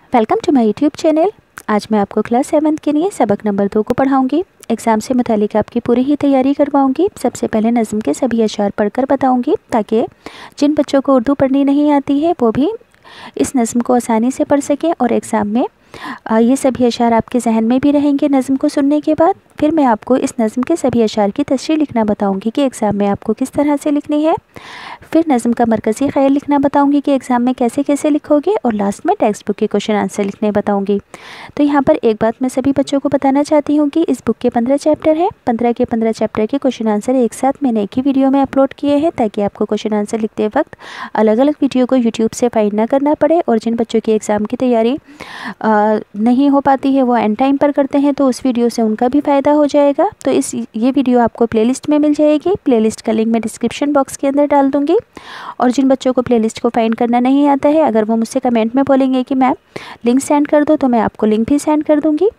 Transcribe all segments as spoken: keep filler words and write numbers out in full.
Welcome to my YouTube channel. आज मैं आपको क्लास सेवन्थ के लिए सबक नंबर दो को पढ़ाऊंगी। एग्ज़ाम से मुतालिक आपकी पूरी ही तैयारी करवाऊंगी। सबसे पहले नज़्म के सभी अशार पढ़कर बताऊंगी ताकि जिन बच्चों को उर्दू पढ़नी नहीं आती है वो भी इस नज़्म को आसानी से पढ़ सकें और एग्ज़ाम में ये सभी अशार आपके जहन में भी रहेंगे। नज़्म को सुनने के बाद फिर मैं आपको इस नज़्म के सभी अशार की तशरीह लिखना बताऊंगी कि एग्ज़ाम में आपको किस तरह से लिखनी है। फिर नज़्म का मरकज़ी ख़याल लिखना बताऊंगी कि एग्ज़ाम में कैसे कैसे लिखोगे और लास्ट में टेक्स्ट बुक के क्वेश्चन आंसर लिखने बताऊंगी। तो यहाँ पर एक बात मैं सभी बच्चों को बताना चाहती हूँ कि इस बुक के पंद्रह चैप्टर हैं। पंद्रह के पंद्रह चैप्टर के क्वेश्चन आंसर एक साथ मैंने एक ही वीडियो में अपलोड किए हैं ताकि आपको क्वेश्चन आंसर लिखते वक्त अलग अलग वीडियो को यूट्यूब से फाइंड ना करना पड़े। और जिन बच्चों की एग्ज़ाम की तैयारी आ, नहीं हो पाती है वो एंड टाइम पर करते हैं तो उस वीडियो से उनका भी फ़ायदा हो जाएगा। तो इस ये वीडियो आपको प्लेलिस्ट में मिल जाएगी। प्लेलिस्ट का लिंक मैं डिस्क्रिप्शन बॉक्स के अंदर डाल दूँगी। और जिन बच्चों को प्लेलिस्ट को फाइंड करना नहीं आता है, अगर वो मुझसे कमेंट में बोलेंगे कि मैम लिंक सेंड कर दो, तो मैं आपको लिंक भी सेंड कर दूँगी।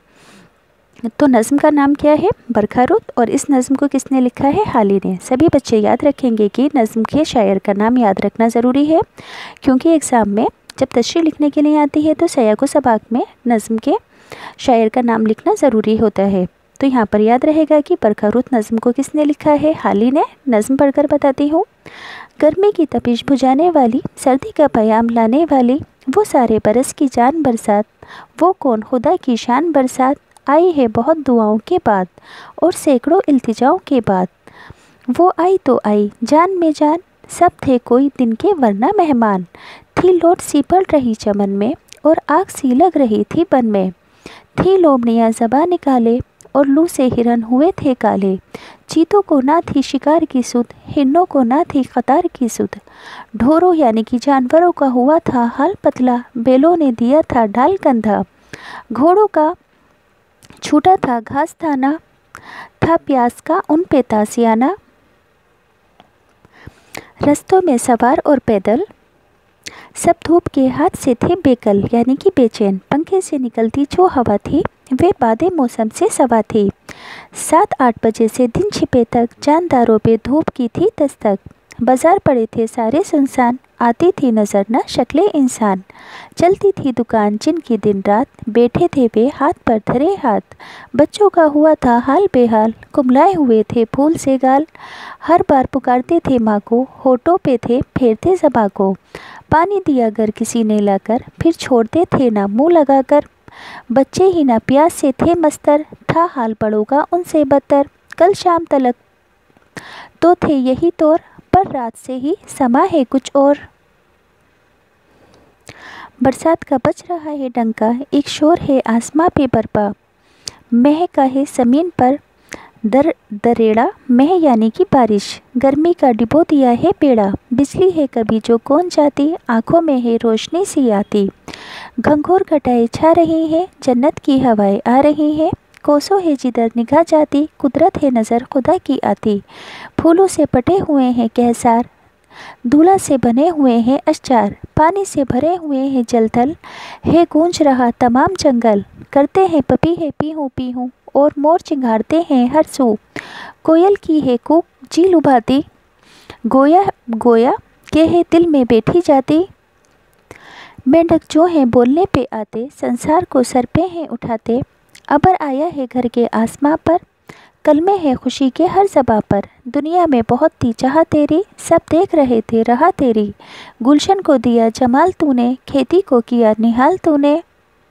तो नज़्म का नाम क्या है? बरखा रुत। और इस नज़्म को किसने लिखा है? हाली ने। सभी बच्चे याद रखेंगे कि नज़्म के शायर का नाम याद रखना ज़रूरी है, क्योंकि एग्ज़ाम में जब तशरीह लिखने के लिए आती है तो सयाक़ व सबाक़ में नज़्म के शायर का नाम लिखना ज़रूरी होता है। तो यहाँ पर याद रहेगा कि बरखा रुत नज़्म को किसने लिखा है? हाली ने। नज़्म पढ़कर बताती हूँ। गर्मी की तपिश बुझाने वाली, सर्दी का पयाम लाने वाली, वो सारे बरस की जान बरसात, वो कौन खुदा की शान बरसात, आई है बहुत दुआओं के बाद और सैकड़ों इल्तिजाओं के बाद, वो आई तो आई जान में जान, सब थे कोई दिन के वरना मेहमान, थी लोट सी पड़ रही चमन में और आग सी लग रही थी बन में, थी लोमड़ियाँ ज़बां निकाले और लू से हिरन हुए थे काले, चीतों को ना थी शिकार की सुध, हिरणों को ना थी कतार की सुध, ढोरों यानी कि जानवरों का हुआ था हाल पतला, बैलों ने दिया था ढाल कंधा, घोड़ों का छूटा था घास दाना, था प्यास का उन पे तासियाना, रस्तों में सवार और पैदल, सब धूप के हाथ से थे बेकल यानी कि बेचैन, पंखे से निकलती जो हवा थी वे बादे मौसम से सवा थी, सात आठ बजे से दिन छिपे तक जानदारों पे धूप की थी दस्तक, बाजार पड़े थे सारे सुनसान, आती थी नज़र न शक्ले इंसान, चलती थी दुकान जिनकी दिन रात, बैठे थे वे हाथ पर धरे हाथ, बच्चों का हुआ था हाल बेहाल, कुमलाए हुए थे फूल से गाल, हर बार पुकारते थे माँ को, होठों पे थे फेरते ज़बां को, पानी दिया अगर किसी ने लाकर, फिर छोड़ते थे ना मुँह लगाकर, बच्चे ही ना प्यास से थे मस्तर, था हाल बड़ों का उनसे बदतर, कल शाम तलक तो थे यही तौर, पर रात से ही समा है कुछ और। बरसात का बज रहा है डंका, एक शोर है आसमां पे बरपा, मह का है ज़मीन पर दर दरेड़ा, मह यानी कि बारिश, गर्मी का डिबो दिया है पेड़ा, बिजली है कभी जो कौन जाती, आँखों में है रोशनी सी आती, घंघोर घटाएं छा रही हैं, जन्नत की हवाएं आ रही हैं, कोसों है जिधर निगाह जाती, कुदरत है नज़र खुदा की आती, फूलों से पटे हुए हैं कहसार, दूल्हा से बने हुए हैं अशचार, पानी से भरे हुए हैं जलथल, है गूंज रहा तमाम जंगल, करते हैं पपी है पीहूँ पीहूँ और मोर चिंगारते हैं हर सू, कोयल की है कूक जी लुभाती, गोया गोया के है दिल में बैठी जाती, मेंढक जो हैं बोलने पे आते, संसार को सर पे हैं उठाते, अबर आया है घर के आसमां पर, कलमे है खुशी के हर ज़बां पर, दुनिया में बहुत थी चाह तेरी, सब देख रहे थे राह तेरी, गुलशन को दिया जमाल तूने, खेती को किया निहाल तूने,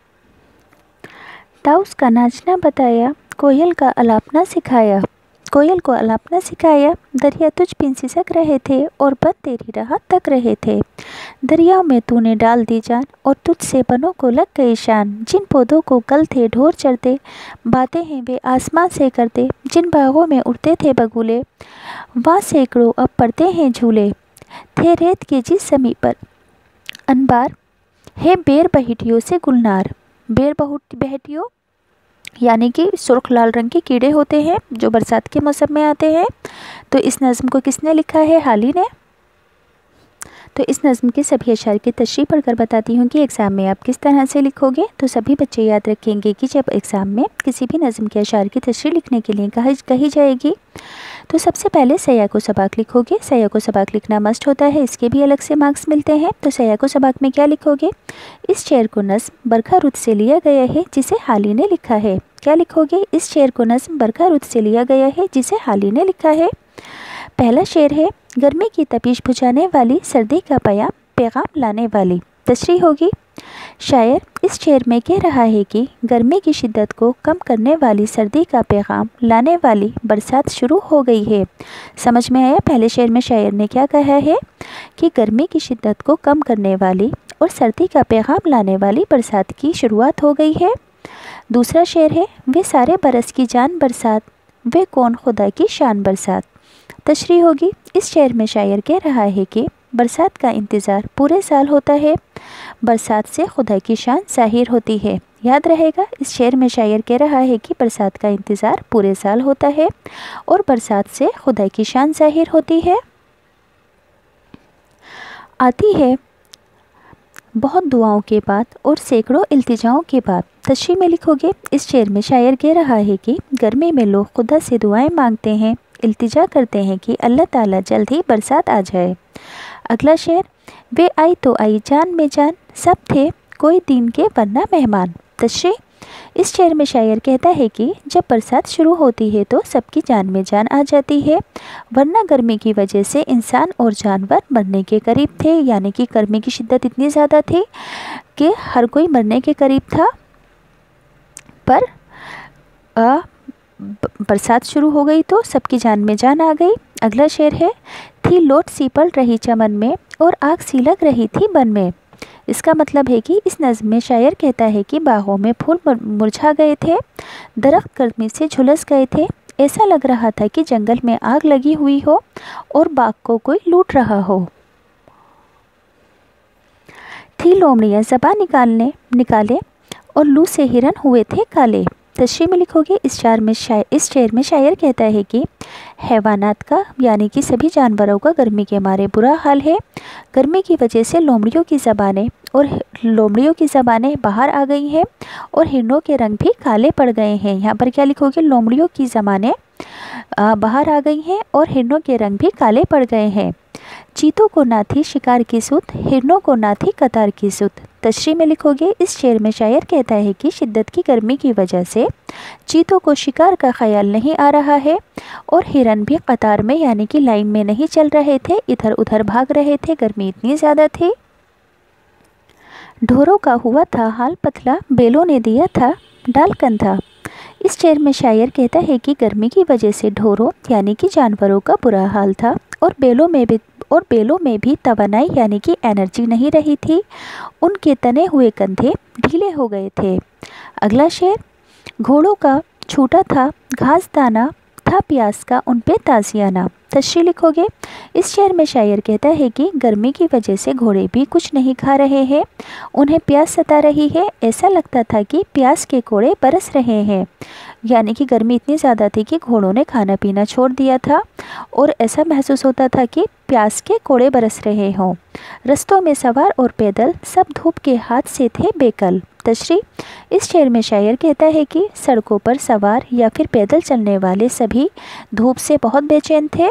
ताउस का नाचना बताया, कोयल का अलापना सिखाया, कोयल को अलापना सिखाया, दरिया तुझ बिन सिसक रहे थे और बन तेरी राह तक रहे थे, दरियाओं में तूने डाल दी जान और तुझसे बनों को लग गई शान, जिन पौधों को कल थे ढोर चढ़ते, बातें हैं वे आसमान से करते, जिन बागों में उड़ते थे बगुले, वहाँ सैकड़ों अब पड़ते हैं झूले, थे रेत के जिस जमी पर अनबार, है बेर बहेटियों से गुलनार, बेर बहेटियों यानी कि सुर्ख लाल रंग के कीड़े होते हैं जो बरसात के मौसम में आते हैं। तो इस नज़्म को किसने लिखा है? हाली ने। तो इस नज़्म के सभी अशार की तशरीह पढ़कर बताती हूँ कि एग्ज़ाम में आप किस तरह से लिखोगे। तो सभी बच्चे याद रखेंगे कि जब एग्ज़ाम में किसी भी नज़्म के अशार की तशरीह लिखने के लिए कही कही जाएगी तो सबसे पहले सयाक़ व सबाक़ लिखोगे। सयाक़ व सबाक़ लिखना मस्ट होता है, इसके भी अलग से मार्क्स मिलते हैं। तो सयाक़ व सबाक़ में क्या लिखोगे? इस शेर को नज़्म बरखा रुत से लिया गया है जिसे हाली ने लिखा है। क्या लिखोगे? इस शेर को नज़्म बरखा रुत से लिया गया है जिसे हाली ने लिखा है। पहला शेर है, गर्मी की तपिश बुझाने वाली, सर्दी का पया पैगाम लाने वाली। तशरीह होगी, शायर इस शेर में कह रहा है कि गर्मी की शिद्दत को कम करने वाली, सर्दी का पैगाम लाने वाली बरसात शुरू हो गई है। समझ में आया? पहले शेर में शायर ने क्या कहा है कि गर्मी की शिद्दत को कम करने वाली और सर्दी का पैगाम लाने वाली बरसात की शुरुआत हो गई है। दूसरा शेर है, वे सारे बरस की जान बरसात, वे कौन खुदा की शान बरसात। तशरीह होगी, इस शेर में शायर कह रहा है कि बरसात का इंतज़ार पूरे साल होता है, बरसात से खुदा की शान ज़ाहिर होती है। याद रहेगा, इस शेर में शायर कह रहा है कि बरसात का इंतज़ार पूरे साल होता है और बरसात से खुदा की शान ज़ाहिर होती है। आती है बहुत दुआओं के बाद और सैकड़ों इल्तिजाओं के बाद। तशरीह में लिखोगे, इस शेर में शायर कह रहा है कि गर्मी में लोग खुदा से दुआएं मांगते हैं, इल्तिजा करते हैं कि अल्लाह ताला जल्द ही बरसात आ जाए। अगला शेर, वे आई तो आई जान में जान, सब थे कोई दीन के वरना मेहमान। तशरीह, इस शेर में शायर कहता है कि जब बरसात शुरू होती है तो सबकी जान में जान आ जाती है, वरना गर्मी की वजह से इंसान और जानवर मरने के करीब थे। यानी कि गर्मी की शिद्दत इतनी ज़्यादा थी कि हर कोई मरने के करीब था, पर आ, बरसात शुरू हो गई तो सबकी जान में जान आ गई। अगला शेर है, थी लोट सी पल रही चमन में और आग सी लग रही थी बन में। इसका मतलब है कि इस नज़्म में शायर कहता है कि बागों में फूल मुरझा गए थे, दरख्त गर्मी से झुलस गए थे, ऐसा लग रहा था कि जंगल में आग लगी हुई हो और बाग को कोई लूट रहा हो। थी लोमड़ियाँ ज़बान निकालने निकाले और लू से हिरन हुए थे काले। तशरीह में लिखोगे, इस शेर में शायर इस शेर में शायर कहता है कि हैवानात का यानी कि सभी जानवरों का गर्मी के मारे बुरा हाल है। गर्मी की वजह से लोमड़ियों की ज़बानें और लोमड़ियों की ज़बानें बाहर आ गई हैं और हिरणों के रंग भी काले पड़ गए हैं। यहाँ पर क्या लिखोगे? लोमड़ियों की ज़बानें बाहर आ गई हैं और हिरणों के रंग भी काले पड़ गए हैं। चीतों को ना थी शिकार की सुध, हिरणों को ना थी कतार की सुध। तशरीह में लिखोगे, इस शेर में शायर कहता है कि शिद्दत की गर्मी की वजह से चीतों को शिकार का ख्याल नहीं आ रहा है और हिरन भी कतार में यानी कि लाइन में नहीं चल रहे थे, इधर उधर भाग रहे थे, गर्मी इतनी ज़्यादा थी। ढोरों का हुआ था हाल पतला, बेलों ने दिया था डाल कंधा। इस शेर में शायर कहता है कि गर्मी की वजह से ढोरों यानी कि जानवरों का बुरा हाल था और बेलों में भी और बेलों में भी तवानाई यानी कि एनर्जी नहीं रही थी, उनके तने हुए कंधे ढीले हो गए थे। अगला शेर, घोड़ों का छूटा था घास दाना, था प्यास का उन पे ताजियाना। तशरीह लिखोगे, इस शेर में शायर कहता है कि गर्मी की वजह से घोड़े भी कुछ नहीं खा रहे हैं, उन्हें प्यास सता रही है, ऐसा लगता था कि प्यास के कोड़े बरस रहे हैं। यानी कि गर्मी इतनी ज़्यादा थी कि घोड़ों ने खाना पीना छोड़ दिया था और ऐसा महसूस होता था कि प्यास के कोड़े बरस रहे हों। रस्तों में सवार और पैदल सब धूप के हाथ से थे बेकल। तशरीह, इस शेर में शायर कहता है कि सड़कों पर सवार या फिर पैदल चलने वाले सभी धूप से बहुत बेचैन थे।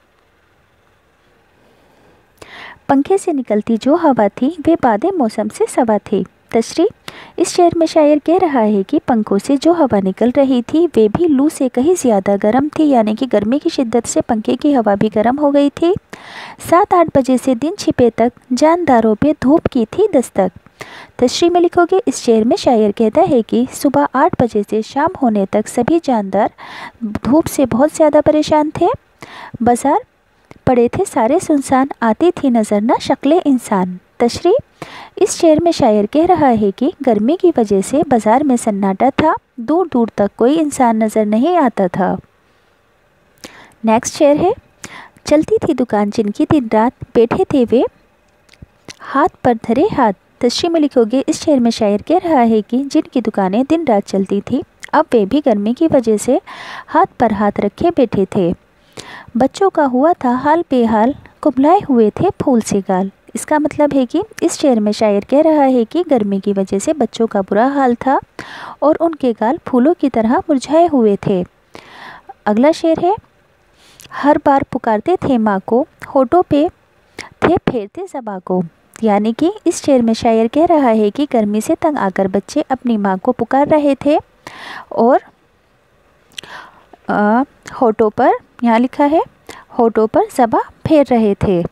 पंखे से निकलती जो हवा थी वे बादे मौसम से सवा थी। तशरीह, इस शेर में शायर कह रहा है कि पंखों से जो हवा निकल रही थी वे भी लू से कहीं ज़्यादा गर्म थी, यानी कि गर्मी की शिद्दत से पंखे की हवा भी गर्म हो गई थी। सात आठ बजे से दिन छिपे तक जानदारों पे धूप की थी दस्तक। तशरीह में लिखोगे, इस शेर में शायर कहता है कि सुबह आठ बजे से शाम होने तक सभी जानदार धूप से बहुत ज़्यादा परेशान थे। बाजार पड़े थे सारे सुनसान, आती थी नज़र न शक्ले इंसान। तशरीह, इस शेर में शायर कह रहा है कि गर्मी की वजह से बाज़ार में सन्नाटा था, दूर दूर तक कोई इंसान नज़र नहीं आता था। नेक्स्ट शेर है, चलती थी दुकान जिनकी दिन रात, बैठे थे वे हाथ पर धरे हाथ। तशरीह में लिखोगे, इस शेर में शायर कह रहा है कि जिनकी दुकानें दिन रात चलती थी अब वे भी गर्मी की वजह से हाथ पर हाथ रखे बैठे थे। बच्चों का हुआ था हाल बेहाल, कुमलाए हुए थे फूल से गाल। इसका मतलब है कि इस शेर में शायर कह रहा है कि गर्मी की वजह से बच्चों का बुरा हाल था और उनके गाल फूलों की तरह मुरझाए हुए थे। अगला शेर है, हर बार पुकारते थे माँ को, होठों पे थे फेरते ज़बां को। यानी कि इस शेर में शायर कह रहा है कि गर्मी से तंग आकर बच्चे अपनी माँ को पुकार रहे थे और होठों पर, यहाँ लिखा है, होठों पर ज़बां फेर रहे थे।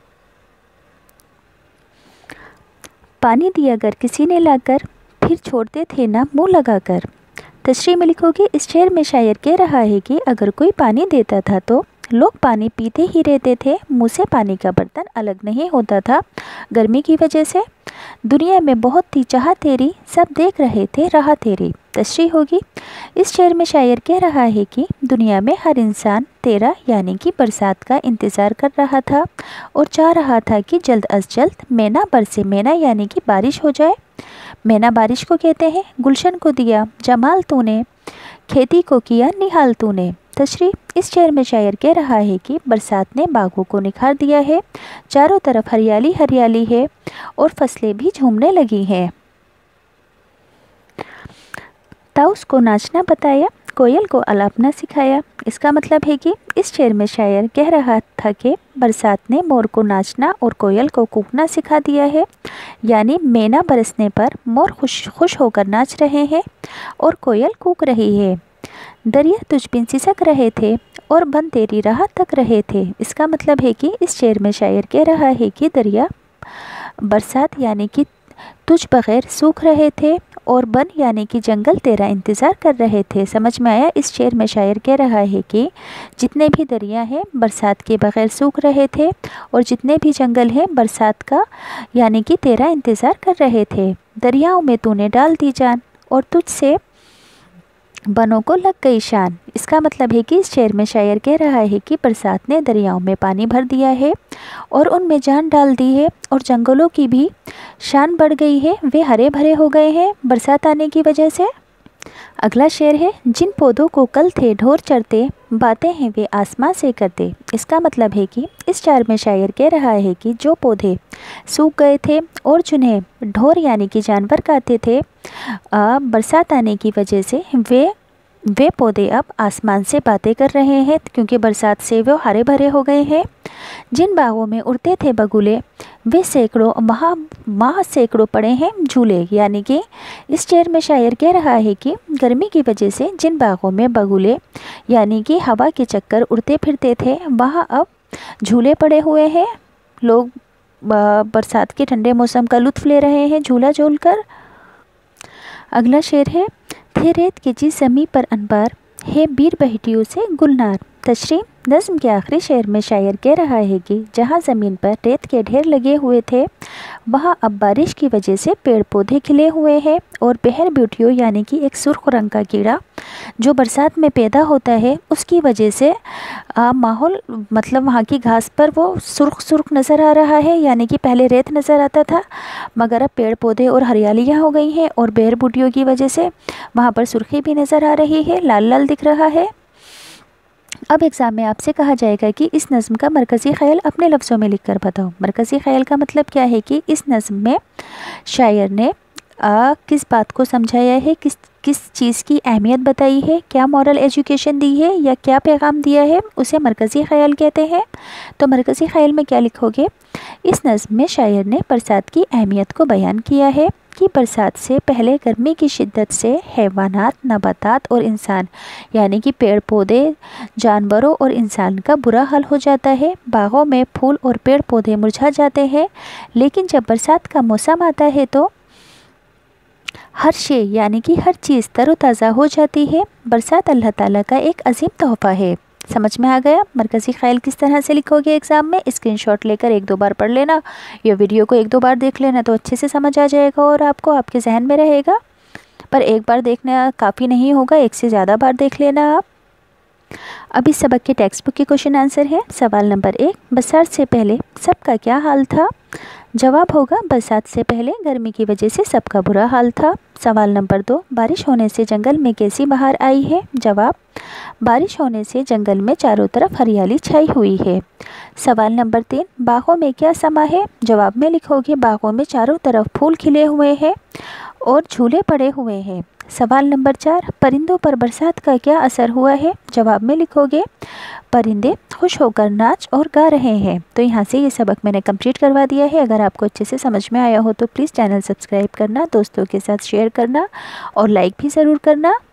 पानी दिया कर किसी ने लाकर, फिर छोड़ते थे ना मुँह लगाकर। तशरीह में लिखोगे, इस शेर में शायर कह रहा है कि अगर कोई पानी देता था तो लोग पानी पीते ही रहते थे, मुँह से पानी का बर्तन अलग नहीं होता था। गर्मी की वजह से दुनिया में बहुत थी चाह तेरी, सब देख रहे थे राह तेरी। तशरीह होगी, इस शेर में शायर कह रहा है कि दुनिया में हर इंसान तेरा यानी कि बरसात का इंतज़ार कर रहा था और चाह रहा था कि जल्द अज जल्द मैना बरसे। मैना यानी कि बारिश हो जाए। मैना बारिश को कहते हैं। गुलशन को दिया जमाल तूने, खेती को किया निहाल तूने। तशरीह, इस शेर में शायर कह रहा है कि बरसात ने बागों को निखार दिया है, चारों तरफ हरियाली हरियाली है और फसलें भी झूमने लगी हैं। ताउस को नाचना बताया, कोयल को अलापना सिखाया। इसका मतलब है कि इस शेर में शायर कह रहा था कि बरसात ने मोर को नाचना और कोयल को कूकना सिखा दिया है। यानी मैना बरसने पर मोर खुश खुश होकर नाच रहे हैं और कोयल कूक रही है। दरिया तुझ बिन सिसक रहे थे और बन तेरी राह तक रहे थे। इसका मतलब है कि इस शेर में शायर कह रहा है कि दरिया बरसात यानी कि तुझ बगैर सूख रहे थे और बन यानी कि जंगल तेरा इंतज़ार कर रहे थे। समझ में आया? इस शेर में शायर कह रहा है कि जितने भी दरिया हैं बरसात के बगैर सूख रहे थे और जितने भी जंगल हैं बरसात का यानी कि तेरा इंतज़ार कर रहे थे। दरियाओं में तूने डाल दी जान और तुझसे बनों को लग गई शान। इसका मतलब है कि इस शेर में शायर कह रहा है कि बरसात ने दरियाओं में पानी भर दिया है और उनमें जान डाल दी है और जंगलों की भी शान बढ़ गई है, वे हरे भरे हो गए हैं बरसात आने की वजह से। अगला शेर है, जिन पौधों को कल थे ढोर चढ़ते, बातें हैं वे आसमां से करते। इसका मतलब है कि इस शेर में शायर कह रहा है कि जो पौधे सूख गए थे और जिन्हें ढोर यानी कि जानवर खाते थे, आ, बरसात आने की वजह से वे वे पौधे अब आसमान से बातें कर रहे हैं क्योंकि बरसात से वो हरे भरे हो गए हैं। जिन बागों में उड़ते थे बगुले, वे सैकड़ों माह माह सैकड़ों पड़े हैं झूले। यानी कि इस शेर में शायर कह रहा है कि गर्मी की वजह से जिन बागों में बगुले यानी कि हवा के चक्कर उड़ते फिरते थे, वहाँ अब झूले पड़े हुए हैं। लोग बरसात के ठंडे मौसम का लुत्फ़ ले रहे हैं झूला झूल कर। अगला शेर है, थे रेत की चीज़ ज़मीं पर अनबार, है बीर बहटियों से गुलनार। तशरीह, नज़्म के आखिरी शेर में शायर कह रहा है कि जहाँ ज़मीन पर रेत के ढेर लगे हुए थे, वहाँ अब बारिश की वजह से पेड़ पौधे खिले हुए हैं और बहर ब्यूटियों यानी कि एक सुर्ख रंग का कीड़ा जो बरसात में पैदा होता है, उसकी वजह से माहौल मतलब वहाँ की घास पर वो सुर्ख सुर्ख नज़र आ रहा है। यानी कि पहले रेत नज़र आता था मगर अब पेड़ पौधे और हरियालियाँ हो गई हैं और बहर ब्यूटियों की वजह से वहाँ पर सुर्खी भी नज़र आ रही है, लाल लाल दिख रहा है। अब एग्ज़ाम में आपसे कहा जाएगा कि इस नज़्म का मरकज़ी ख़याल अपने लफ्ज़ों में लिख कर बताओ। मरकज़ी ख़याल का मतलब क्या है कि इस नज़्म में शायर ने आ, किस बात को समझाया है, किस किस चीज़ की अहमियत बताई है, क्या मॉरल एजुकेशन दी है या क्या पैगाम दिया है, उसे मरकज़ी ख़याल कहते हैं। तो मरकज़ी ख़याल में क्या लिखोगे? इस नज़्म में शायर ने बरसात की अहमियत को बयान किया है कि बरसात से पहले गर्मी की शिद्दत से हैवानात, नबातात और इंसान यानी कि पेड़ पौधे, जानवरों और इंसान का बुरा हाल हो जाता है। बागों में फूल और पेड़ पौधे मुरझा जाते हैं, लेकिन जब बरसात का मौसम आता है तो हर शे यानी कि हर चीज़ तरोताज़ा हो जाती है। बरसात अल्लाह ताला का एक अजीम तोहफ़ा है। समझ में आ गया? मरकज़ी ख़याल किस तरह से लिखोगे एग्ज़ाम में? स्क्रीनशॉट लेकर एक दो बार पढ़ लेना या वीडियो को एक दो बार देख लेना तो अच्छे से समझ आ जाएगा और आपको आपके जहन में रहेगा। पर एक बार देखना काफ़ी नहीं होगा, एक से ज़्यादा बार देख लेना आप। अब इस सबक के टेक्स्ट बुक के क्वेश्चन आंसर है। सवाल नंबर एक, बरसात से पहले सबका क्या हाल था? जवाब होगा बरसात से पहले गर्मी की वजह से सबका बुरा हाल था। सवाल नंबर दो, बारिश होने से जंगल में कैसी बहार आई है? जवाब, बारिश होने से जंगल में चारों तरफ हरियाली छाई हुई है। सवाल नंबर तीन, बागों में क्या समा है? जवाब में लिखोगे बागों में चारों तरफ फूल खिले हुए हैं और झूले पड़े हुए हैं। सवाल नंबर चार, परिंदों पर बरसात का क्या असर हुआ है? जवाब में लिखोगे परिंदे खुश होकर नाच और गा रहे हैं। तो यहाँ से ये सबक मैंने कंप्लीट करवा दिया है। अगर आपको अच्छे से समझ में आया हो तो प्लीज़ चैनल सब्सक्राइब करना, दोस्तों के साथ शेयर करना और लाइक भी ज़रूर करना।